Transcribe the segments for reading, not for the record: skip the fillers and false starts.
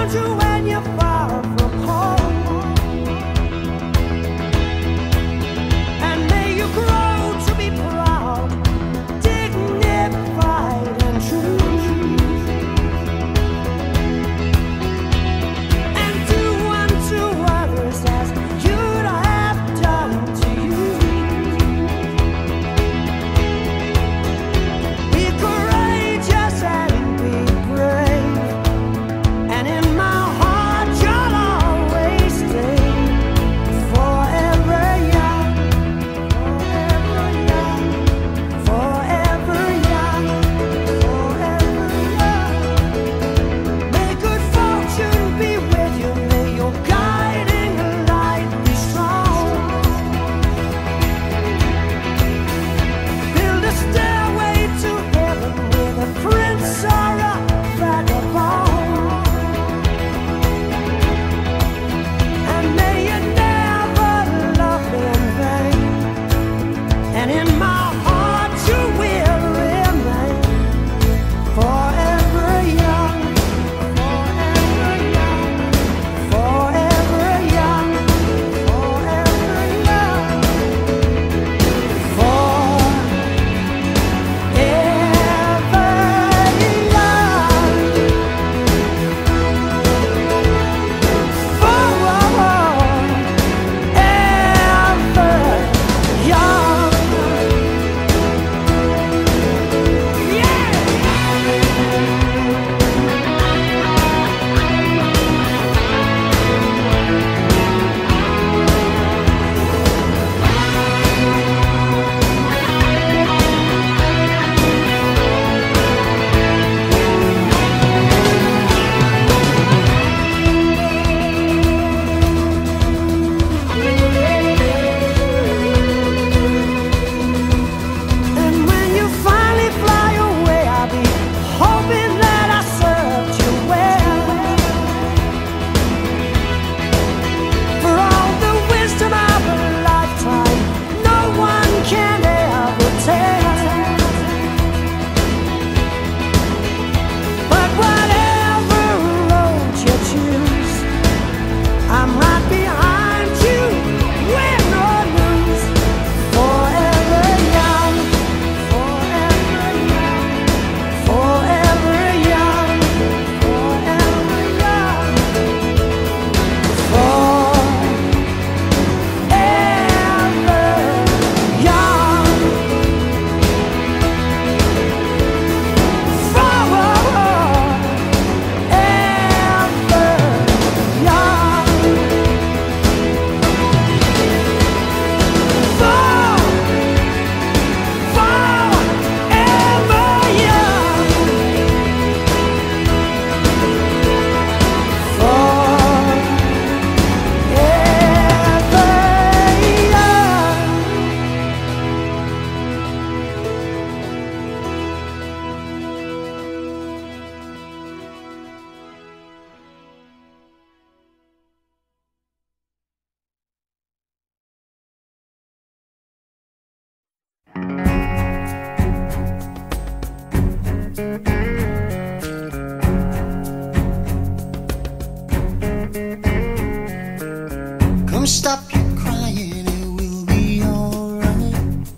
Stop your crying, it will be alright.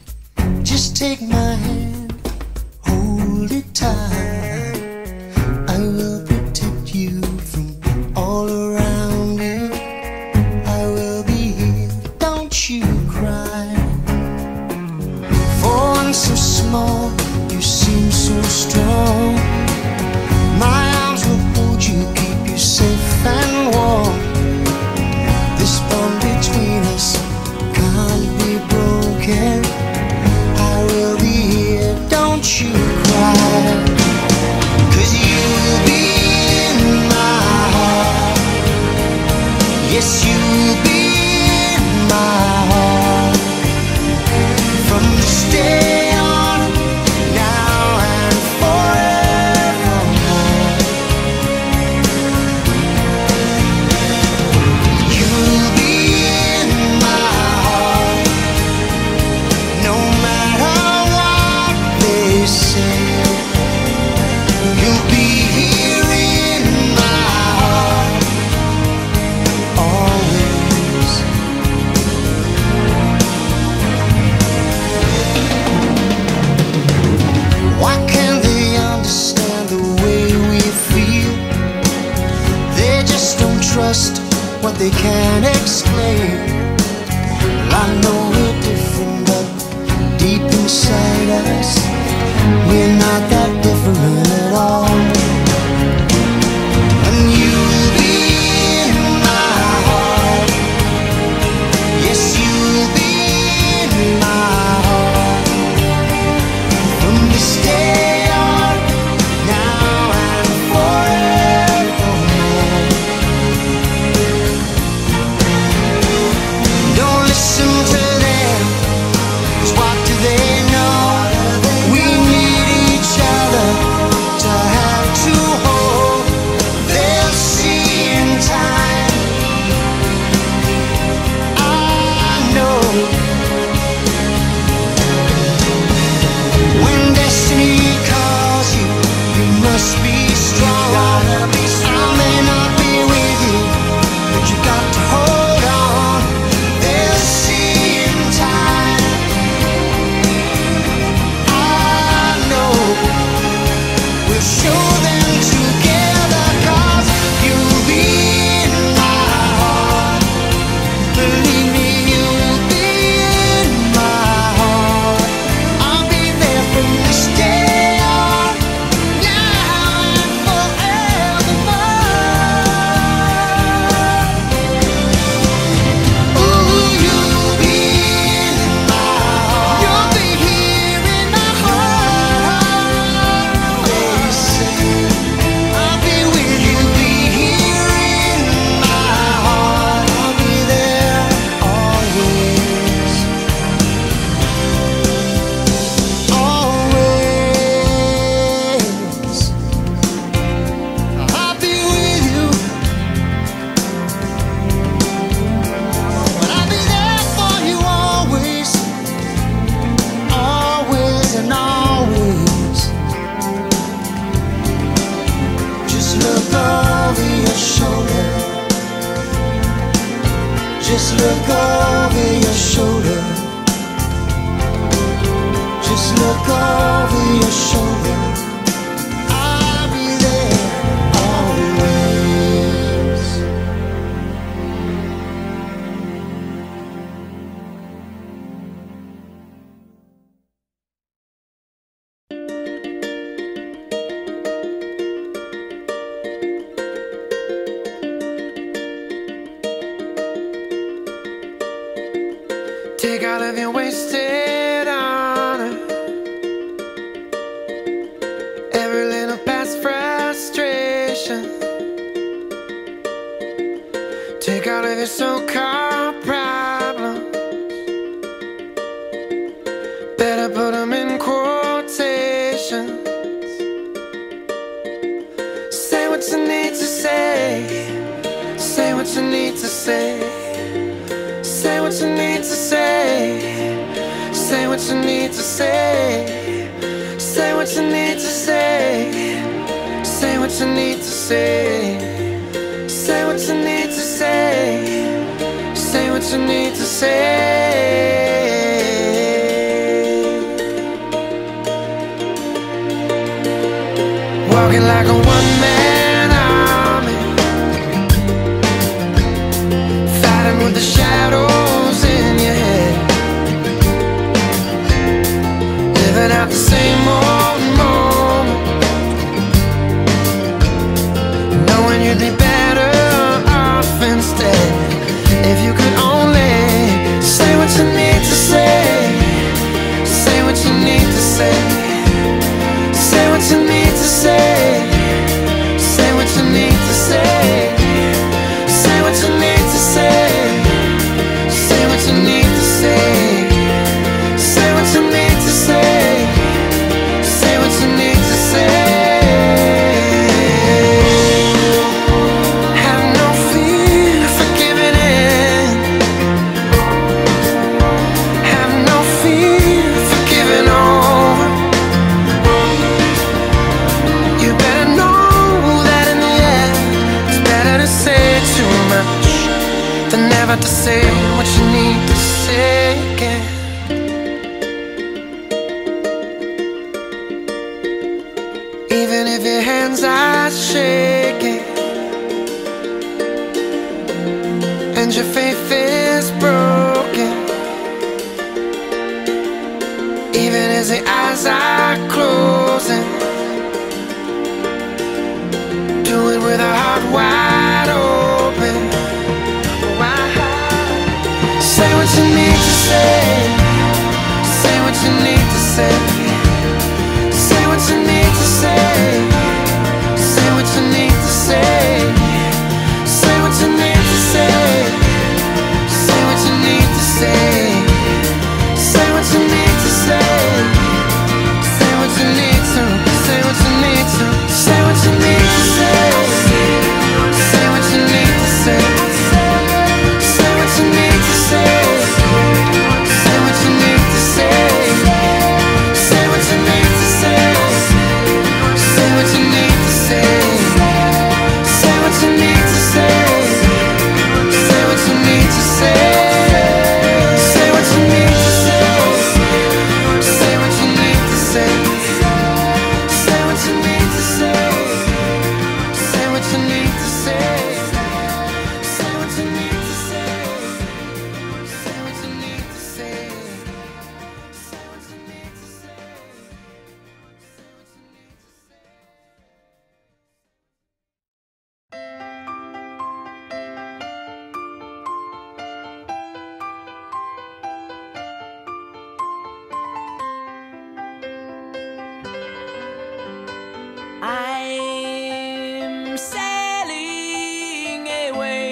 Just take my hand, hold it tight. I will protect you from all around you. I will be here, don't you cry. For one so small, you seem so strong. My arms will hold you, keep you safe and warm. This bond between us can't be broken. I will be here, don't you cry. 'Cause you'll be over your shoulder. Just look over your shoulder. Just look over your shoulder. I'll be there always. Take all of your wasted honor, every little past frustration. Take all of your so-called problems, better put them in quotations. Say what you need to say, say what you need to say. Say what you need to say, say what you need to say. Say what you need to say, say what you need to say. Say what you need to say, say what you need to say. Walking like a one-man army, fighting with the shadows in your head, living out the same old moment, knowing you'd be better off instead. If you could only say what you need to say, say what you need to say. Say what you need to say, say what you need to say. Say what you need to say, say what you need to say. Say what you need to say, say what you need to say. Have no fear for giving in, have no fear for giving over. You better know that in the end it's better to say too much than never to say what you need to say again. Even if your hands are shaking and your faith is broken, even as the eyes are closing, do it with a heart wide open. Say what you need to say, say what you need to say. Say what you need to say, say what you need to say. Say what you need to say, say what you need to say. Say what you need to say, say what you need to, say what you need to. Say what you need to say, say what you need to say. Say what you need to say, say what you need to say. Say what you need to say, say what you need to say. Say what you need to say, say what you need to say. Say what you need to say, say what you need to say. Say what you need to say, say what you need to say. Say what you need to say, say what you need to say. Say what you need to say. I'm sailing away,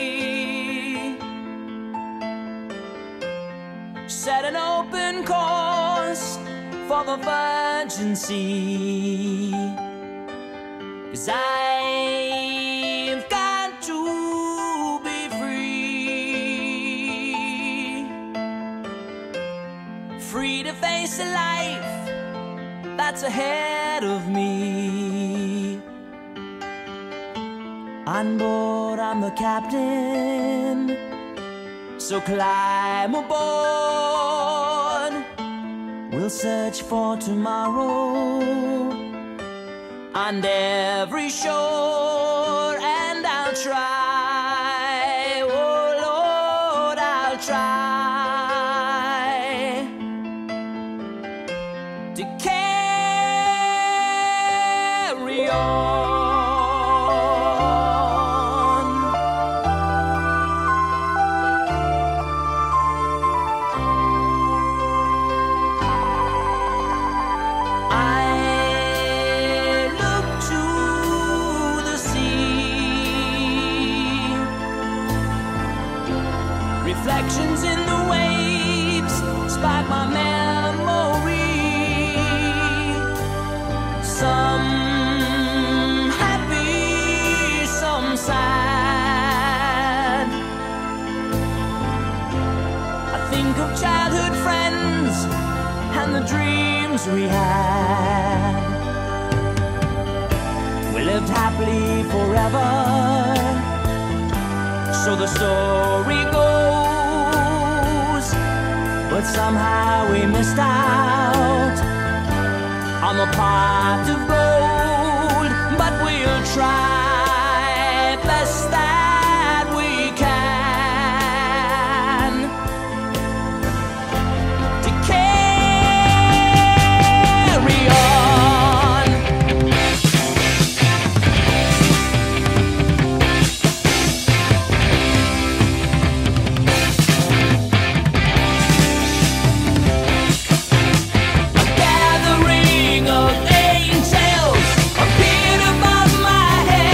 set an open course for the virgin sea, 'cause I've got to be free, free to face a life that's ahead of me. On board, I'm the captain, so climb aboard. We'll search for tomorrow on every shore, and I'll try, oh Lord, I'll try to carry on. Reflections in the waves spark my memory. Some happy, some sad. I think of childhood friends and the dreams we had. We lived happily forever, so the story goes. But somehow we missed out on the pot of gold. But we'll try best that we can to carry on. Gathering of angels appeared above my head.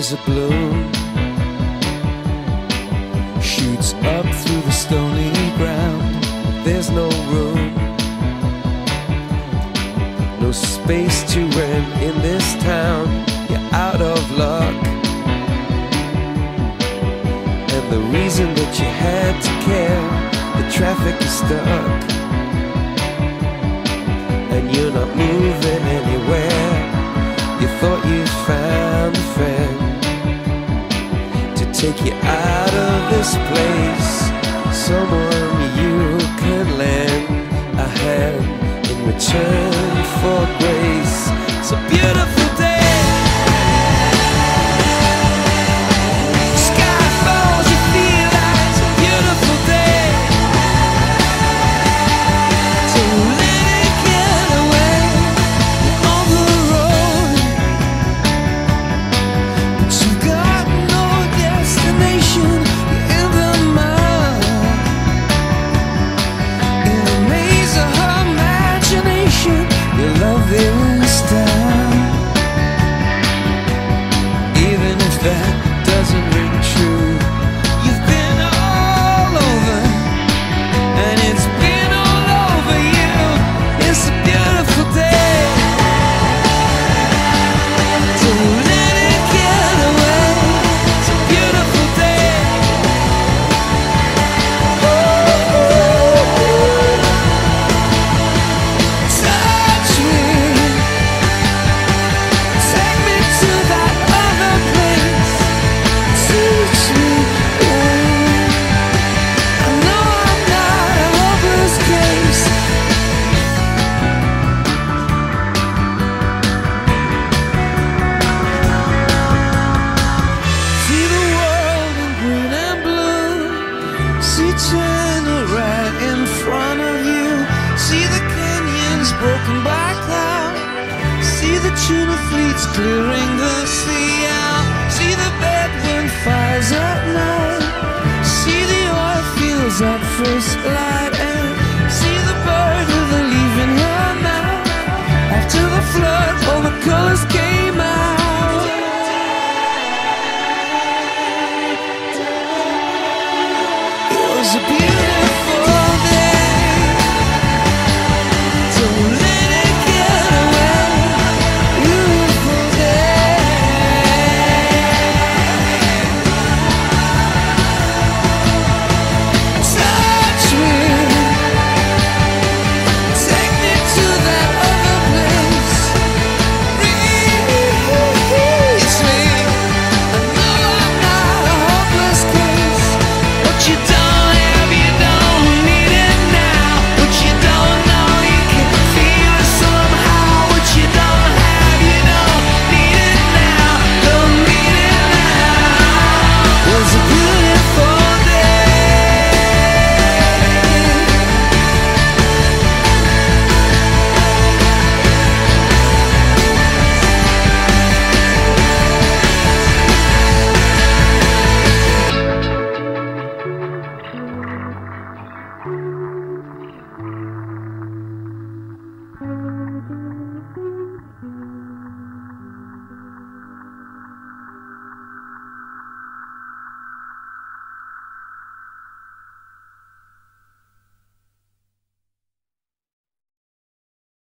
as a balloon shoots up through the stony ground. There's no room, no space to rent in this town. You're out of luck, and the reason that you had to care, the traffic is stuck, and you're not moving anywhere. You thought you'd found a friend to take you out of this place, someone you can lend a hand in return for grace. It's a beautiful day. Sky falls, you feel like it's a beautiful day. So let it get away on the road, but you got no destination. You're in the mud, in the maze of her imagination. Your love is down, even if that doesn't ring true. You've been all over, and it's been all over you. It's a beautiful day. So let it get away. It's a beautiful day. Touch me, take me to that other place. Teach me, I know I'm not a hopeless case. See the world in green and blue. See China right in front of you. See the canyons broken by cloud. See the tuna fleets clearing the sea out. See the bedroom fires at night. See the oil fields at first light. And see the bird with a leaf in her mouth. After the flood, all the colors came out. It was a beautiful